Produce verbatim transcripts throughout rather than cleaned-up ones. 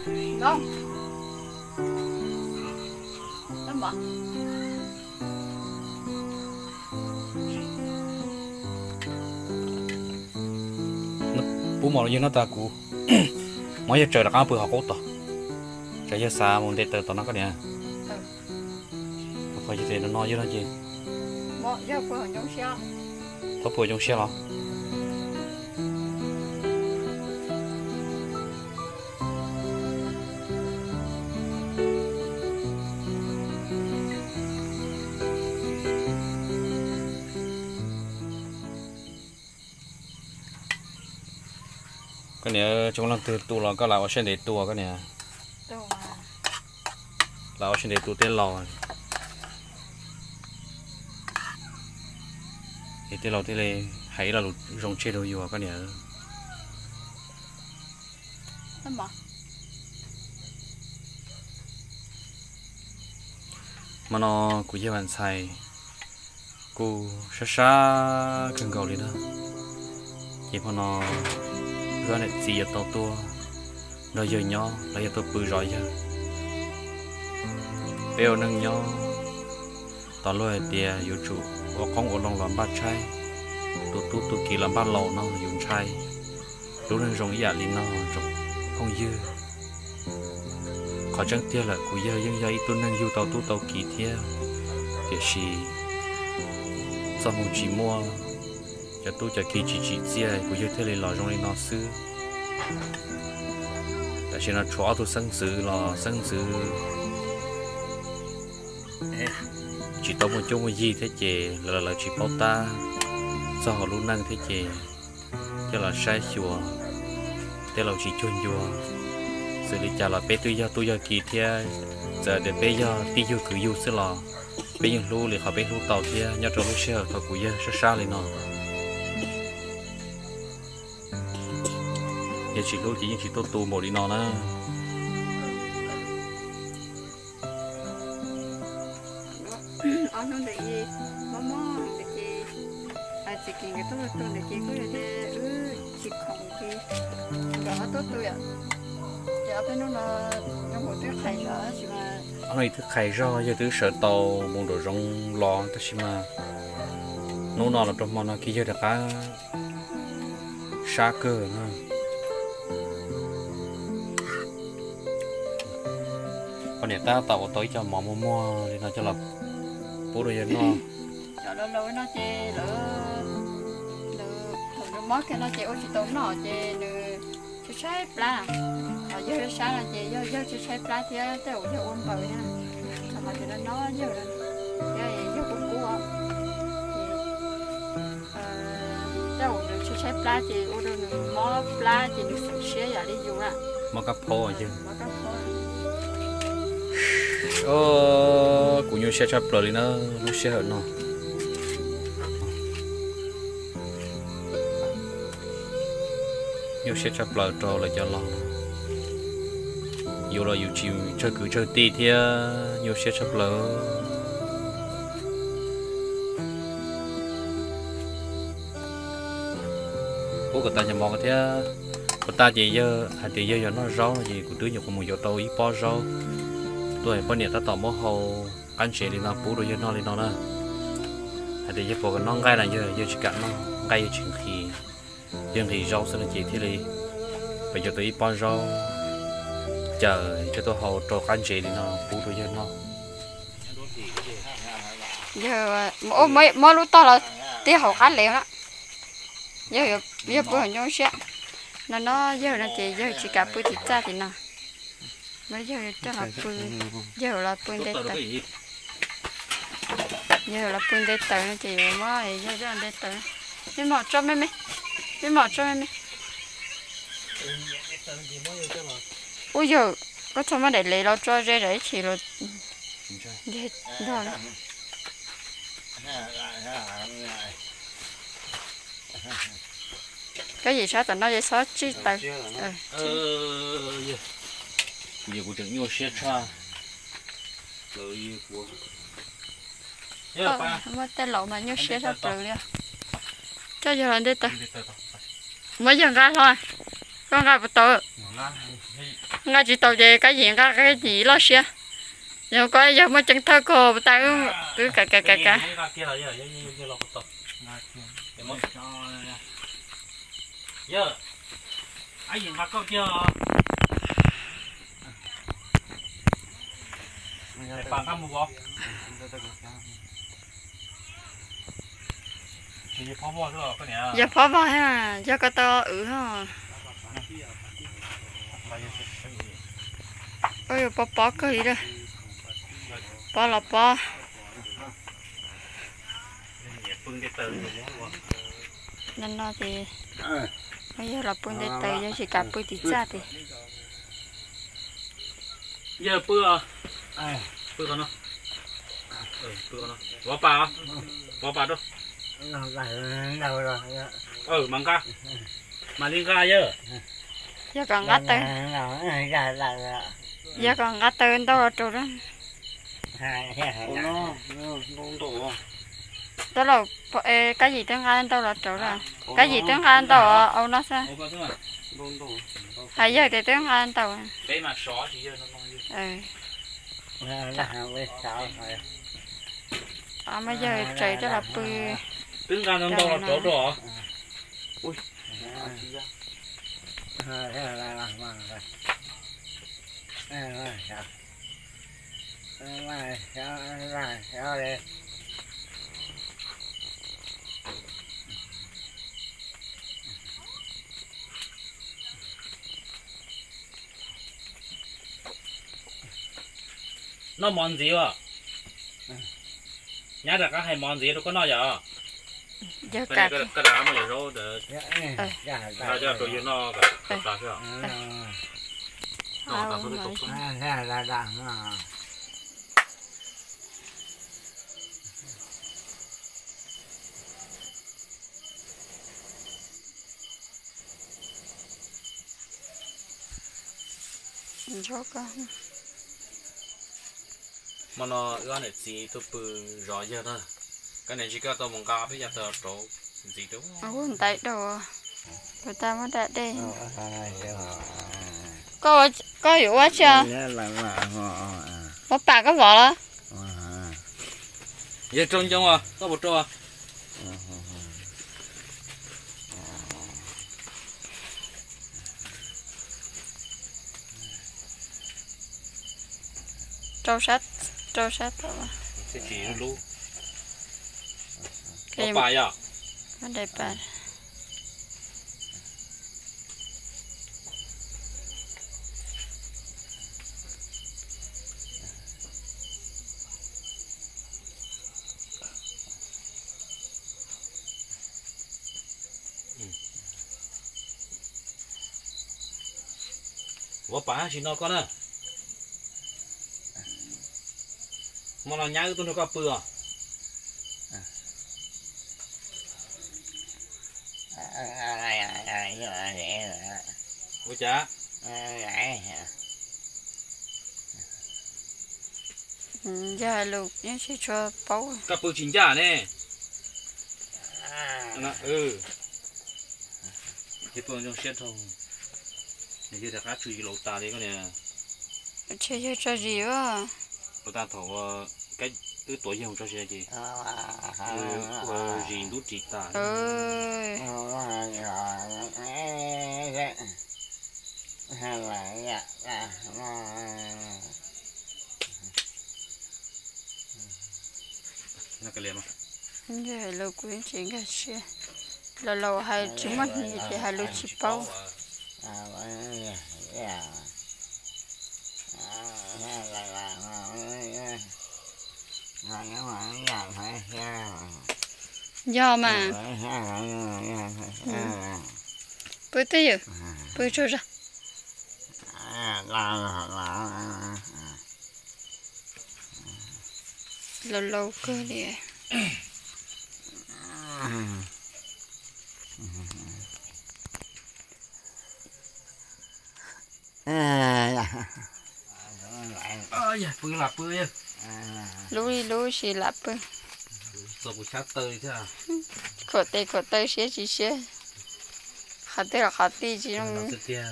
Không. Em bảo. bố mò như nó ta cũ mỗi giờ trời là cá bự học cốt to trời giờ xa muốn để tới tao nó cái này phải gì nó nói với nó gì Bỏ giờ bữa trong xe. có bự trong xe lo cái này chúng làm từ tù là có lão trên để tù cái này lão trên để tù tên lò thì tên lò tên này hay là rong chơi đâu vô cái này mà nó cũng như bạn xài cô xa xa cần cầu đi đó chỉ mà nó cái này gì ở tàu tua nơi giờ nhỏ là giờ tôi bự rồi chứ bèo nâng nhỏ tao lôi tiền yêu chủ và con của lòng làm ba trai tụt tụt tụt kỳ làm ba lầu nó dùng trai lúc này rong giả linh nó rong không dư khó chẳng tiếc là của giờ dân giờ tôi nâng yêu tàu tu tàu kỳ thiê để xì sau một chỉ mua cho tôi cho kỳ chỉ chỉ chia của giờ thế này là rong linh nó xưa tại vì nó chó tôi sinh sự là sinh sự chỉ tao một chút một gì thế chị là là chỉ bao ta do họ luôn năng thế chị cho là sai chùa thế là chỉ chuyên chùa xử lý trả là bé tôi giờ tôi giờ kỳ thế giờ để bé giờ đi vô cứ vô sẽ là bé những lú thì họ bé lú tàu thế nhớ trong lúc xe thọ của giờ xa xa lên nó giờ chỉ lú chỉ những chỉ tôi tu một đi nó nữa anh nói để gì mama để gì à chỉ kinh cái tôi tôi để gì cái để ừ chỉ không thì đó tôi tôi à giờ cái nó là nó một cái khai ra chứ mà anh ấy thứ khai ra giờ thứ sợ tàu muốn đồ rong lo tất nhiên mà nó nó là trong món nó kia giờ được cá sa cơ nữa còn để ta tàu tới cho mỏ mua mua thì nó cho là bố đồ dân nó cho nó lối nó chê lỡ lỡ nó mất cái nó chê ô chỉ tốn nó chê lỡ chú sai pla ở dưới sáng là chê do do chú sai pla thì tới ổ cho ôn bờ nha xong rồi thì nó nó giờ rồi cái giờ cũng cũ á tới ổ được chú sai pla thì ô được mỏ pla thì được sạch sẽ giờ đi dùng à mỏ cà phô chứ mỏ cà phô ờ cũng như xe chập rồi nó nó xe hở nó nhiều xe chập rồi trò lại cho lo nhiều là nhiều chiều chơi cứ chơi tì thì nhiều xe chập rồi bố của ta nhà mò cái thế của ta chỉ giờ hạt thì giờ nó rau gì của đứa nhiều con một giờ tàu ít bao rau tôi bây giờ ta tỏ mỏ hầu ăn chế đi nó bố đồ cho nó đi nó nè để cho phụ cái non gai này giờ giờ chỉ cạn nó gai giờ chừng thì chừng thì rau sẽ là chỉ thế đi bây giờ tôi bao rau chờ cho tôi hầu trò ăn chế đi nó bố đồ cho nó giờ ô mấy mấy lúc to là tí hầu khá liền đó giờ giờ bữa hình nhau sẽ nó nó giờ là chỉ giờ chỉ cả bữa thịt cha thì nào bây giờ cho là phun giờ là phun để tờ giờ là phun để tờ nó chỉ mà giờ cho để tờ nhưng mà cho mấy mấy nhưng mà cho mấy mấy ui giờ có cho mà để lấy nó cho ra đấy chỉ là để đó là cái gì sao tao nói vậy sao chứ tờ nhiều của trường nhiều xe cha lợi của ờ mà tên lẩu mà nhiều xe ra rồi đi cho giờ là đây ta mấy giờ ra thôi con ngài bắt tàu ngài chỉ tàu về cái gì cái cái gì lo xia giờ có giờ mới chân thơ cô bắt tàu cứ cả cả cả cả giờ ai nhìn mặt câu chưa bạn ăn một bó giờ phó bò thôi cái này giờ phó bò ha giờ có to ừ ha ôi bò bò cái gì đó bò là bò nên nó thì bây giờ là bún để tới giờ chỉ cả bún thịt cha thì giờ bữa bữa con nó bữa con nó bò bà bò bà đâu ừ măng ca mà liên ca chứ giờ còn ngắt tới giờ còn ngắt tới đâu là trâu đó đó là cái gì tiếng Anh đâu là trâu là cái gì tiếng Anh đâu ông nó sao hay giờ thì tiếng Anh đâu ừ à mấy giờ trời đó là bự tiếng Anh đâu là trâu đó ui nó món gì vậy? Nhá được cái hay món gì đâu có nói vậy? giờ cái cả cái đá mà để rô để ra cho tôi nó cả cả chưa? Nó ta phải tục không? cho con mà nó cái này gì tôi bự rõ giờ thôi cái này chỉ có tôi mong cá bây giờ tôi trộn gì đúng không? ủa tại đồ người ta mới đã đây có có hiểu quá chưa có bà có vợ đó giờ trông trong à có một trâu à trâu sắt trâu sắt đó sẽ chỉ luôn có cái bài à cái đẹp bà có bài chỉ nó con à mà nó nhái tôi nó có bừa ôi chà giờ lục nhớ chỉ cho báu cặp bừa chín chả nè ừ cái bừa trong xét thôi này giờ đã chui lỗ ta đấy con nè chơi chơi cho gì quá lỗ ta thầu cái thứ tuổi không cho xe gì gì đút chỉ ta ơi nó cái liềm à giờ lâu quyến chuyện cái xe lâu lâu hay chỉ mất gì thì hay lâu chỉ bao do mà bữa tới giờ bữa trôi ra lâu lâu cơ đi ơi bự là bự nhá lúi lúi xì lạp bự rồi bự sát tơi thế à khổ tê khổ tê xé chỉ xé khát tê là khát tê chứ nó không tự tia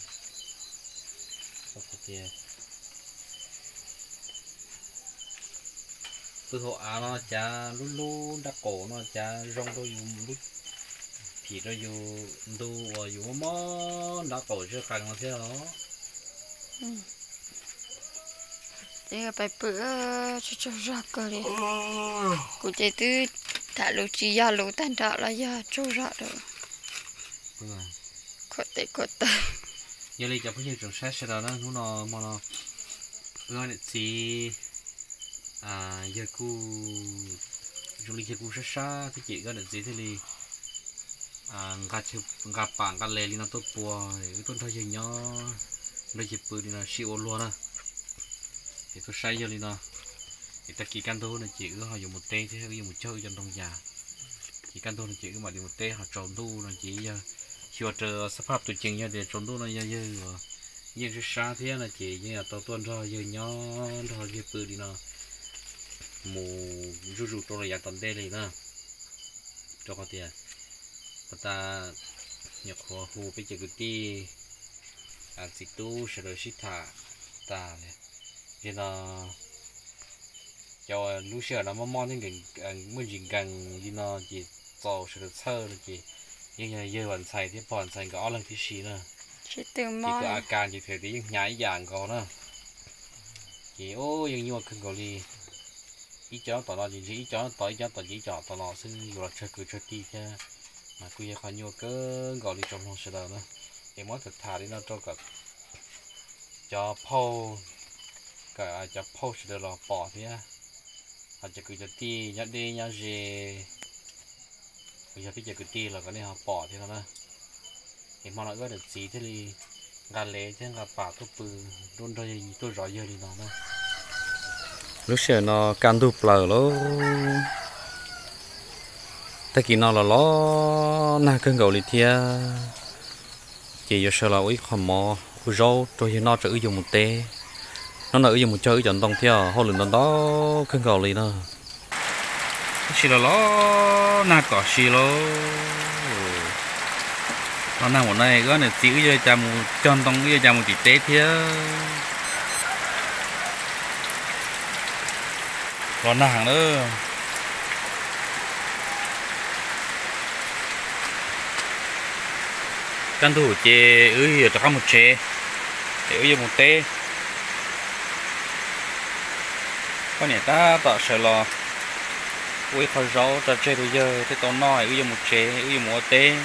nó tự tia từ hộ á nó chả lú lú đá cổ nó chả rong đôi dùng lú thì đôi dùng đu và dùng món đá cổ chưa càng nó thế đó thế phải bữa cho cho ra cơ đi cụ chạy từ thả lũ chỉ ya lũ tan trả là ya cho ra được có thể có thể giờ đi chụp cái trường sát sẽ đó nó nó mà nó gọi là gì à giờ cô du lịch giờ cô sát sát thì chị gọi là gì thế đi à gặp chụp gặp bạn gặp lề đi nó tốt bùa cái tôn thôi giờ nhỏ đây chụp bự đi là siêu luôn à thì tôi say giờ đi nó thì ta chỉ căn thôi là chỉ họ dùng một tê thế dùng một chơi trong trong nhà chỉ căn thôi là chỉ mà đi một tê họ tròn tu là chỉ giờ chưa chờ sắp pháp tụi chừng nha để trốn tu nó giờ giờ giờ cái xa thế là chỉ như là tao tuân rồi giờ nhỏ rồi giờ bự đi nó mù rú rú trôi là toàn tê này nữa cho con tiền ta nhập hồ hồ bây giờ cái ti ăn xịt tu sẽ rồi xịt thả ta này giờ nó cho lúc xưa nó mò mò những cái mới chỉ cần gì nó chỉ tàu sẽ được sơ được chỉ nhưng mà giờ vẫn xài thì bọn xài có lần thứ xí nữa chỉ từ chỉ mò cóอาการchỉ thấy tí nhái dạng có nữa chỉ ô nhưng nhưng mà không có gì ít chó tao nó chỉ ít chó tao ít chó tao chỉ chó tao nó xưng rồi chơi cười chơi đi chứ mà cứ giờ còn nhiều cơ gọi đi trong lòng sẽ đâu nữa thì mỗi thực thà đi nó cho cả cho phô cả cho phô sẽ được là bỏ thế họ chỉ cười chơi đi nhát đi nhát gì bây giờ bây giờ cười đi là cái này họ bỏ thế thôi thì mà nó có được gì thế thì gà lé chứ gà bả tôi bự đôn rồi tôi rõ giờ đi nó nữa lúc xưa nó can đục lờ lố ta kỳ nó là nó na cơn gạo lịch thia chỉ giờ sợ là ấy còn mò u rau rồi nó chỉ dùng một tê nó là dùng một chơi chọn tông theo hồi lần đó cơn gạo lịch nữa xí là nó na cỏ xí lố nó nằm ở này có này chỉ giờ chăm chọn tông giờ chăm một tí tê thia còn hàng nữa căn thủ chè ơi cho một chè để ơi một tê con này ta tạo sợ lo ui khó rau ta chơi bây giờ thế tao nói ơi một chè ơi một tê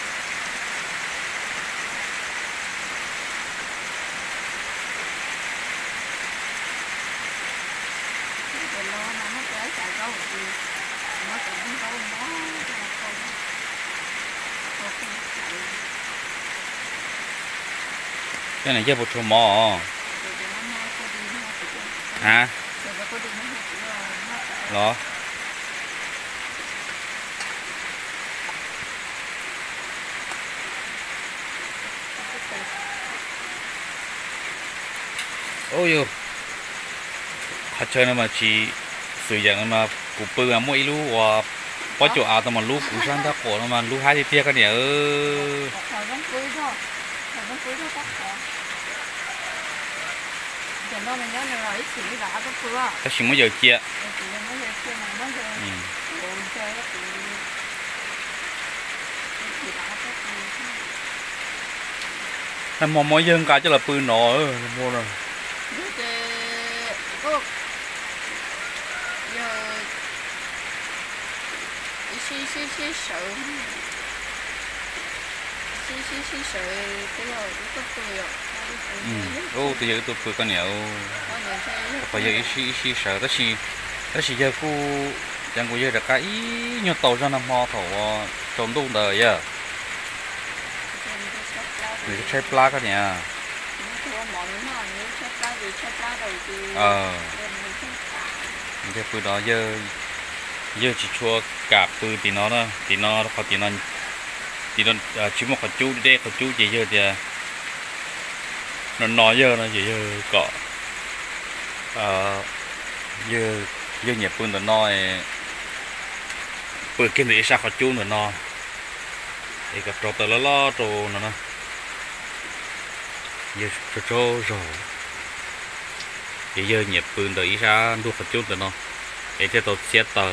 cái này chơi một số mò hả đó ôi yo hạt chơi nó mà chỉ sử dụng mà cụ bự mà mỗi lú và có chỗ áo tao mà lú cụ sang ta cổ nó mà lú hai thì tia cái này ơ cái gì mới giờ chia em mò mỗi dân cả cho là bự nọ mua rồi xí xí xí sợ xí xí xí sợ cái rồi cái cười rồi ô từ giờ tôi cười con nhậu bây giờ xí xí sợ đó xí đó xí giờ cô chẳng có giờ được cái nhiều tàu ra nằm mò thổ trốn đông đời giờ người chơi pla cái nhỉ ờ cái bữa đó giờ giờ chỉ chua cả bự thì nó đó thì nó có thì nó thì nó chỉ một con chú đây con chú chỉ giờ thì nó nói giờ nó chỉ giờ cọ giờ giờ nhập bự nó nói bự kia thì sao con chú nữa nó để gặp trâu tờ lo lo trâu nó nè giờ trâu trâu rồi giờ nhịpปืนtới ra đua phật chút rồi nó để cho tôi xét tờ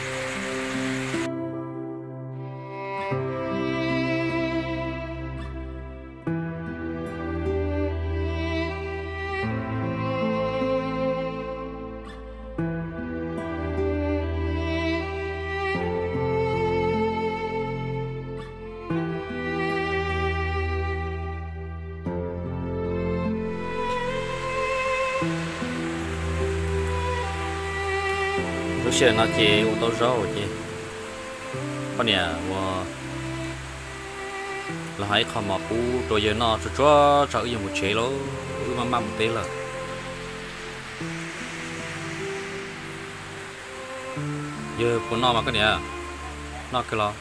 lúc xưa nó chỉ ô tô rồi chị con nhà và là hãy không mà bù rồi giờ nó cho cho cho dùng một chế lố mà mà một tí là giờ của nó mà cái này nó cái lo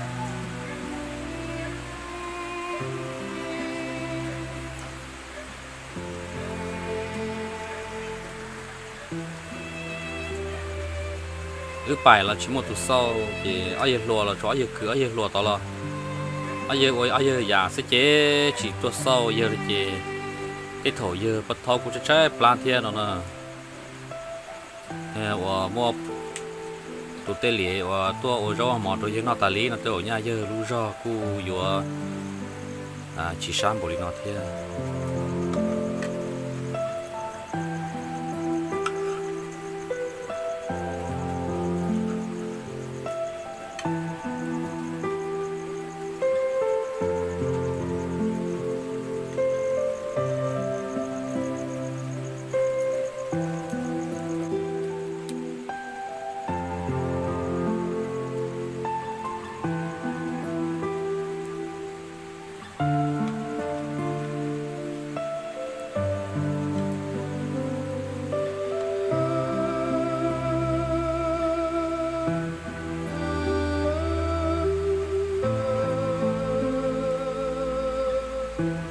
ước bài là chỉ một tuần sau thì ai giờ lùa là cho ai giờ cửa ai giờ lùa tao là ai giờ ôi ai giờ già sẽ chế chỉ tuần sau giờ thì cái thổ giờ bắt thâu cũng sẽ trái plan thiên nó nè và mua tụi tê lì và tua ôi rau mỏ rồi giờ nó tali lý nó tới ở nhà giờ lú rau cu vừa à chỉ sáng buổi nó thiên Thank you.